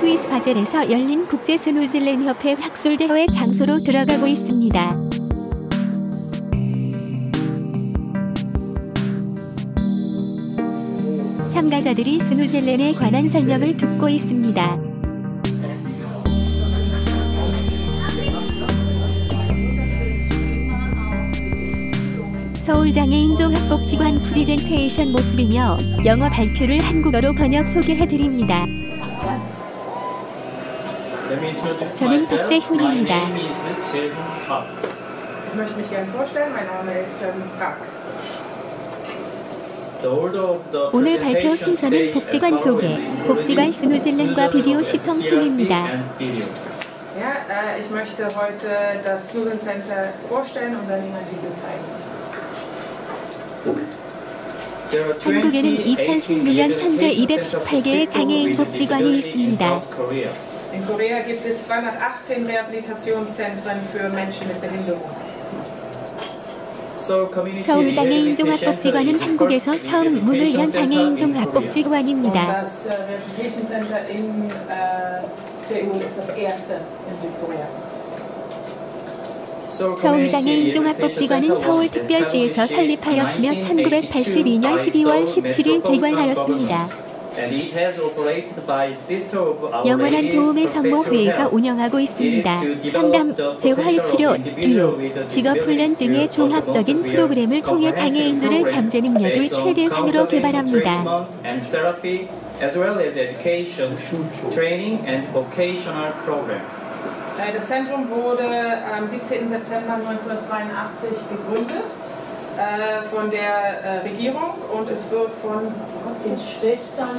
스위스 바젤에서 열린 국제 스누즐렌 협회 학술대회 장소로 들어가고 있습니다. 참가자들이 스누즐렌에 관한 설명을 듣고 있습니다. 서울장애인종합복지관 프리젠테이션 모습이며 영어 발표를 한국어로 번역 소개해드립니다. 저는 박재훈입니다. 오늘 발표 순서는 복지관 소개, 복지관 스누즐렌과 비디오 시청 순입니다. Ich möchte heute das Snuzzeln Center vorstellen und dann Ihnen ein Video zeigen. 한국에는 2016년 현재 218개의 장애인 복지관이 있습니다. In Korea gibt es 218 Rehabilitationszentren für Menschen mit Behinderung. 서울장애인종합복지관은 한국에서 처음 문을 연 장애인종합복지관입니다. Das Rehabilitationcenter in Seoul ist das erste in Südkorea. 서울장애인종합복지관은 서울특별시에서 설립하였으며 1982년 12월 17일 개관하였습니다. 영원한 도움의 성모회에서 운영하고 있습니다. 상담, 재활치료, 교육, 직업훈련 등의 종합적인 프로그램을 통해 장애인들의 잠재 능력을 최대한으로 개발합니다. Das Zentrum wurde am 17. September 1982 gegründet von der Regierung und es wird von den Schwestern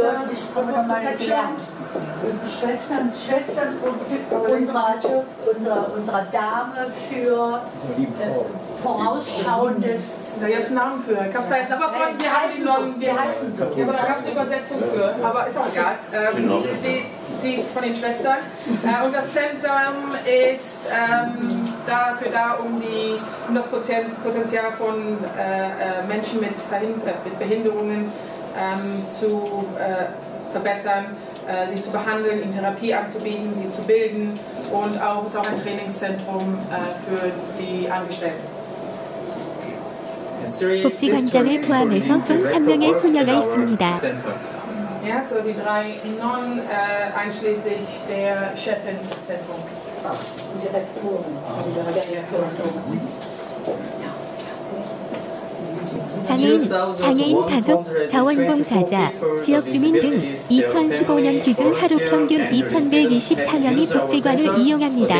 unserer Dame für vorausschauendes. Da gibt es einen Namen für. Ich hab's vergessen, aber wir heißen so. Ja, aber da gab es eine Übersetzung für. Aber ist auch egal. Die von den Schwestern. Und das Zentrum ist dafür da, um das Potenzial von Menschen mit Behinderungen zu verbessern, sie zu behandeln, ihnen Therapie anzubieten, sie zu bilden und ist auch ein Trainingszentrum für die Angestellten. 복지관장을 포함해서 총 3명의 소녀가 있습니다. Ja, so die 3 Nonnen, einschließlich der Chefin des Zentrums. 장애인 가족, 자원봉사자, 지역주민 등 2015년 기준 하루 평균 2,124명이 복지관을 이용합니다.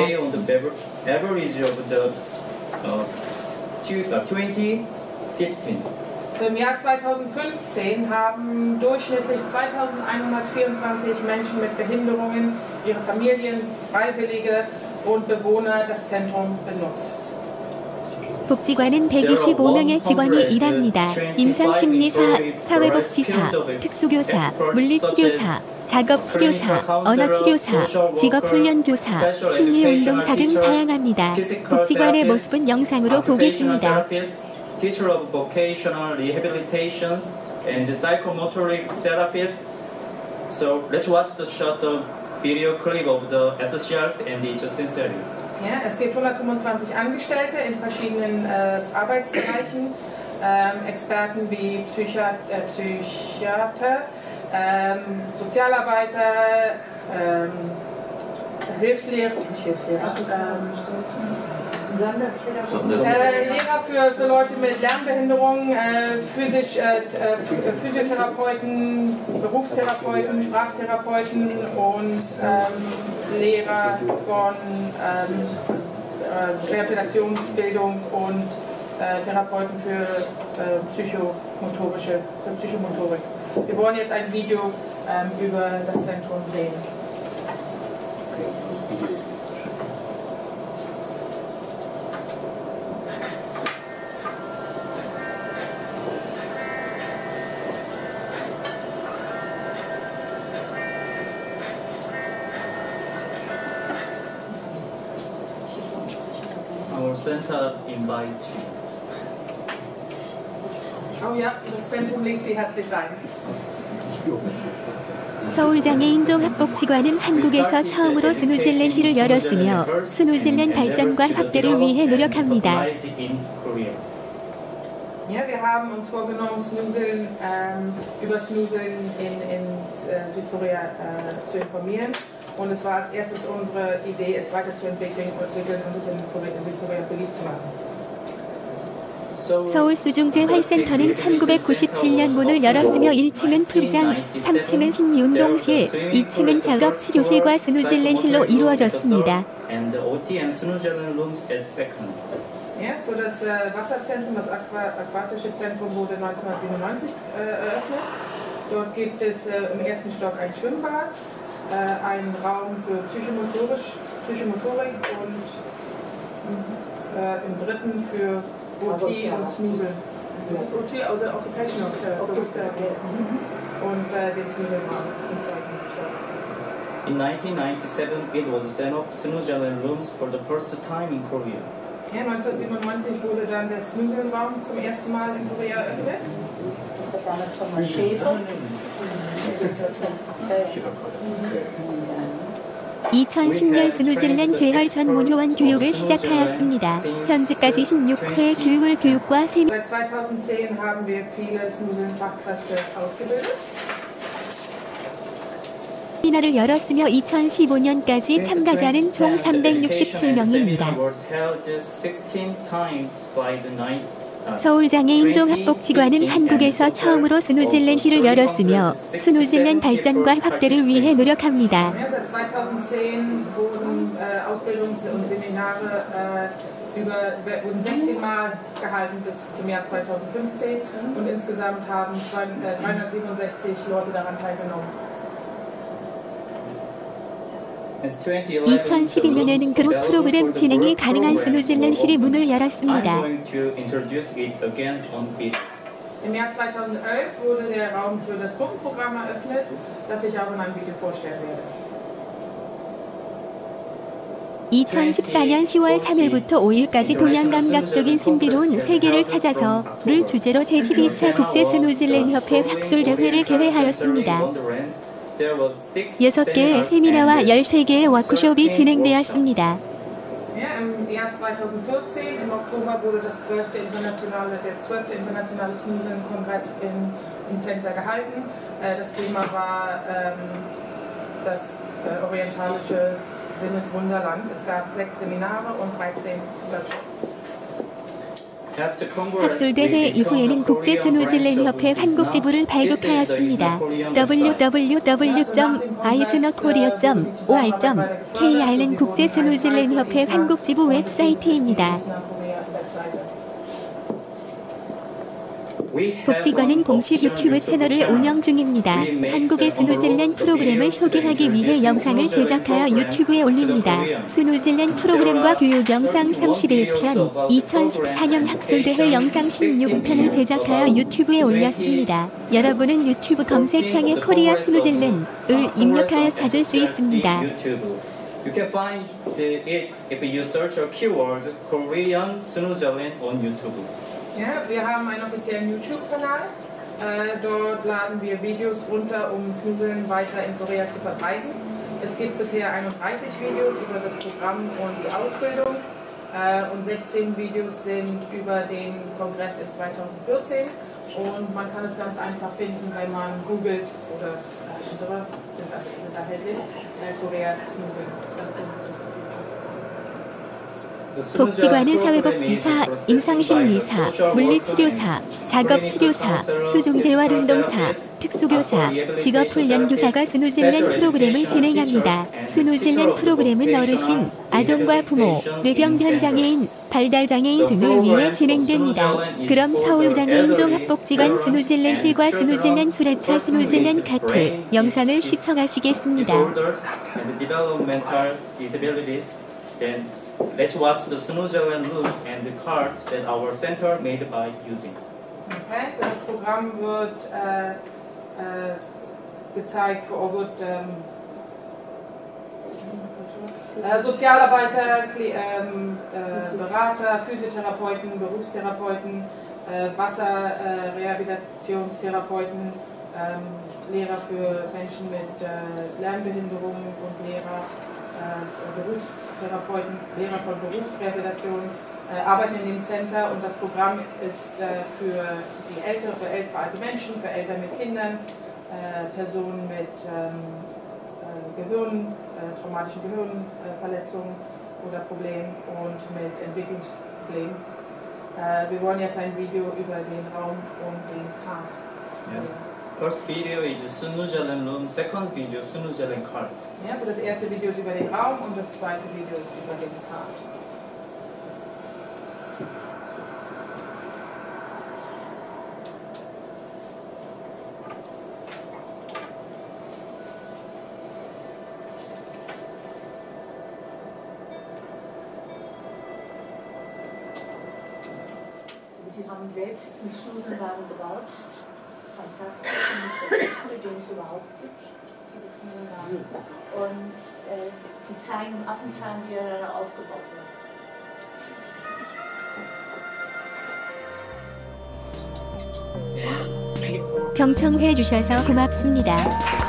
So im Jahr 2015 haben durchschnittlich 2124 Menschen mit Behinderungen, ihre Familien, Freiwillige und Bewohner das Zentrum benutzt. 복지관은 125명의 직원이 일합니다. 임상심리사, 사회복지사, 특수교사, 물리치료사, 작업치료사, 언어치료사, 직업훈련교사, 심리운동사 등 다양합니다. 복지관의 모습은 영상으로 보겠습니다. Teacher of vocational rehabilitation and psychomotoric therapist. So let's watch the short video clip of the SSCRs and the Sincerity. Ja, es gibt 125 Angestellte in verschiedenen Arbeitsbereichen, Experten wie Psychiater, Sozialarbeiter, Lehrer für Leute mit Lernbehinderung, Physiotherapeuten, Berufstherapeuten, Sprachtherapeuten und Lehrer von Rehabilitationsbildung und Therapeuten für Psychomotorik. Wir wollen jetzt ein Video über das Zentrum sehen. Our center invites you. Oh ja, das Zentrum lädt Sie herzlich ein. 서울장애인종합복지관은 한국에서 처음으로 스누젤렌시를 열었으며 스누젤렌 발전과 확대를 위해 노력합니다. Ja, wir haben uns vorgenommen, über Snuseln in Südkorea zu informieren. Und es war als erstes unsere Idee, es weiterzuentwickeln und es in Südkorea beliebt zu machen. 서울수중제활센터는 1997년 문을 열었으며 1층은 풀장, 3층은 심리운동실, 2층은 작업치료실과 스누젤렌실로 이루어졌습니다. Ja, so das Wasserzentrum, das aquatische Zentrum wurde 1997 eröffnet. Dort gibt es im ersten Stock ein Schwimmbad, einen Raum für Psychomotorik und im dritten für OT und Snoozeln. Das ist OT, also Occupational Therapy. Und den Snoozelraum im zweiten Stock. In 1997, it was set up Snuzelen rooms for the first time in Korea. Ja, 1997 wurde dann der Snoozelraum zum ersten Mal in Korea eröffnet. Damals von Schäfer. 2010년 스누젤렌 재활 전문요원 교육을 시작하였습니다. 현재까지 16회 교육과 세미나를 Seit 2010 haben wir viele Snuseln-Fachkräfte ausgebildet. 열었으며 2015년까지 참가자는 총 367명입니다. 서울장애인종합복지관은 한국에서 처음으로 스누젤렌시를 열었으며 스누젤렌 발전과 확대를 위해 노력합니다. Seit 2010 wurden Ausbildungs- und Seminare wurden 16 Mal gehalten bis zum Jahr 2015 und insgesamt haben 367 Leute daran teilgenommen. 2011년에는 그룹 프로그램 진행이 가능한 스누젤렌실이 문을 열었습니다. Im Jahr 2011 wurde der Raum für das Gruppenprogramm eröffnet, das ich auch in einem Video vorstellen werde. 2014년 10월 3일부터 5일까지 동양감각적인 신비로운 세계를 찾아서를 주제로 제12차 국제 스누젤렌 협회 학술대회를 개회하였습니다. 6개의 세미나와 13개의 워크숍이 진행되었습니다. Im Jahr 2014, im Oktober, wurde der 12. internationale Snuseln-Kongress im Center gehalten. Das Thema war das orientalische Sinneswunderland. Es gab 6 Seminare und 13 Workshops. 학술대회 이후에는 국제 스누젤렌 협회 한국지부를 발족하였습니다. www.eisnerkorea.or.kr는 국제 스누젤렌 협회 한국지부 웹사이트입니다. 복지관은 공식 유튜브 채널을 운영 중입니다. 한국의 스누젤렌 프로그램을 소개하기 위해 영상을 제작하여 유튜브에 올립니다. 스누젤렌 프로그램과 교육 영상 31편, 2014년 학술대회 영상 16편을 제작하여 유튜브에 올렸습니다. 여러분은 유튜브 검색창에 코리아 스누젤렌을 입력하여 찾을 수 있습니다. You can find it if you search a keyword Korean Snuzelen on YouTube. Ja, wir haben einen offiziellen YouTube-Kanal. Dort laden wir Videos runter, um Snuseln weiter in Korea zu verbreiten. Es gibt bisher 31 Videos über das Programm und die Ausbildung und 16 Videos sind über den Kongress in 2014. Und man kann es ganz einfach finden, wenn man googelt oder andere sind erhältlich, Korea Snuseln. 복지관은 사회복지사, 임상심리사, 물리치료사, 작업치료사, 수중재활운동사, 특수교사, 직업훈련교사가 스누젤렌 프로그램을 진행합니다. 스누젤렌 프로그램은 어르신, 아동과 부모, 뇌병변장애인, 발달장애인 등을 위해 진행됩니다. 그럼 서울장애인종합복지관 스누젤렌실과 스누젤렌 수레차 스누젤렌 카트 영상을 시청하시겠습니다. Let's watch the Snuzelen rooms and the cart that our center made by using. Okay, so das Programm wird gezeigt, Sozialarbeiter, Berater, Physiotherapeuten, Berufstherapeuten, Wasserrehabilitationstherapeuten, Lehrer für Menschen mit Lernbehinderungen und Lehrer, Berufstherapeuten, Lehrer von Berufsrehabilitation arbeiten in dem Center, und das Programm ist für die für alte Menschen, für Eltern mit Kindern, Personen mit traumatischen Gehirnverletzungen oder Problemen und mit Entwicklungsproblemen. Wir wollen jetzt ein Video über den Raum und den Pfad. Yes. First video is Sunu Jalan room, second video Sunu Jalan cart. Ja, also das erste Video ist über den Raum und das zweite Video ist über den Pfad. Die haben selbst einen Slusenwagen gebaut. Fantastisch, der beste, den es überhaupt gibt. Und die zeigen im Affenzahn, wie er da aufgebaut wird. 경청해 주셔서 고맙습니다.